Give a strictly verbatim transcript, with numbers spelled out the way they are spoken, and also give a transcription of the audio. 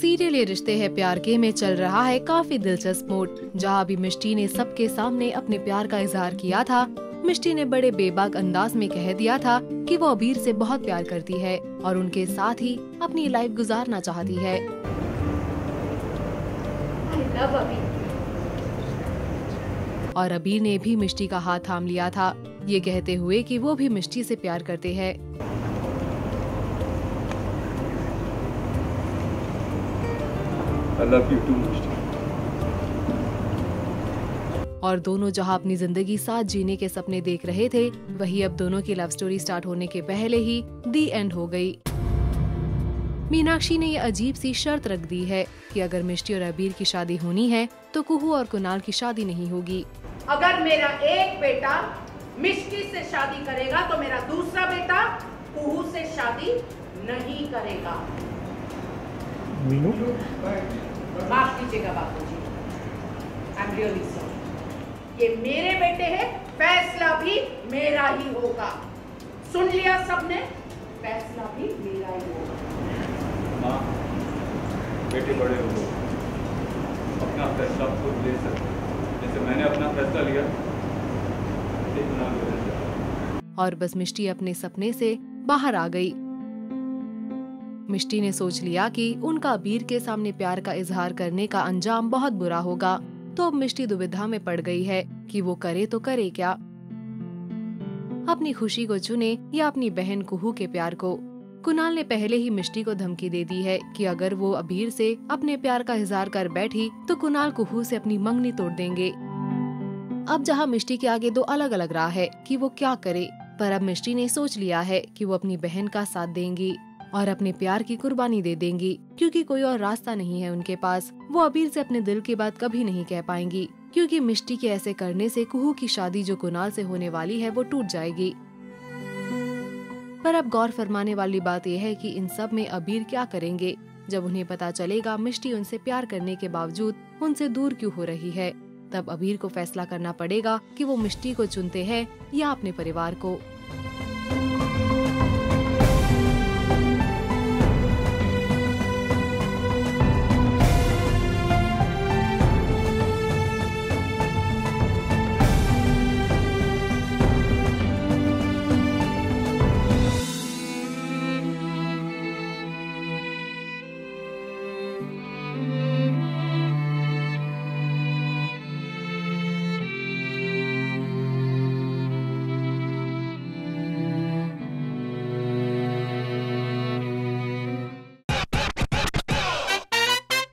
Serial ये रिश्ते हैं प्यार के में चल रहा है काफी दिलचस्प मोड, जहाँ अभी मिष्टी ने सबके सामने अपने प्यार का इजहार किया था। मिष्टी ने बड़े बेबाक अंदाज में कह दिया था कि वो अबीर से बहुत प्यार करती है और उनके साथ ही अपनी लाइफ गुजारना चाहती है। I love अबीर। और अबीर ने भी मिष्टी का हाथ थाम लिया था, ये कहते हुए कि वो भी मिष्टी से प्यार करते हैं। I love you too, मिष्टी। और दोनों जहां अपनी जिंदगी साथ जीने के सपने देख रहे थे, वही अब दोनों की लव स्टोरी स्टार्ट होने के पहले ही दी एंड हो गई। मीनाक्षी ने ये अजीब सी शर्त रख दी है कि अगर मिष्टी और अबीर की शादी होनी है तो कुहू और कुणाल की शादी नहीं होगी। अगर मेरा एक बेटा मिष्टी से शादी करेगा तो मेरा दूसरा बेटा कुहू से शादी नहीं करेगा। मीनू, माफ कीजिएगा बापूजी, आई एम रियली सॉरी। ये मेरे बेटे हैं, फैसला भी मेरा ही होगा। सुन लिया सबने, फैसला भी मेरा ही होगा। माँ, बेटे बड़े हो गए, अपना फैसला खुद ले सकते, जैसे मैंने अपना फैसला लिया। एक नाम ले। और बस मिष्टी अपने सपने से बाहर आ गई। मिष्टी ने सोच लिया कि उनका अबीर के सामने प्यार का इजहार करने का अंजाम बहुत बुरा होगा, तो अब मिष्टी दुविधा में पड़ गई है कि वो करे तो करे क्या, अपनी खुशी को चुने या अपनी बहन कुहू के प्यार को। कुणाल ने पहले ही मिष्टी को धमकी दे दी है कि अगर वो अबीर से अपने प्यार का इजहार कर बैठी तो कुणाल कुहू से अपनी मंगनी तोड़ देंगे। अब जहाँ मिष्टी के आगे दो अलग अलग राह है कि वो क्या करे, पर अब मिष्टी ने सोच लिया है कि वो अपनी बहन का साथ देंगी और अपने प्यार की कुर्बानी दे देंगी, क्योंकि कोई और रास्ता नहीं है उनके पास। वो अबीर से अपने दिल की बात कभी नहीं कह पाएंगी, क्योंकि मिष्टी के ऐसे करने से कुहू की शादी जो कुणाल से होने वाली है वो टूट जाएगी। पर अब गौर फरमाने वाली बात यह है कि इन सब में अबीर क्या करेंगे जब उन्हें पता चलेगा मिष्टी उनसे प्यार करने के बावजूद उनसे दूर क्यों हो रही है। तब अबीर को फैसला करना पड़ेगा कि वो मिष्टी को चुनते हैं या अपने परिवार को।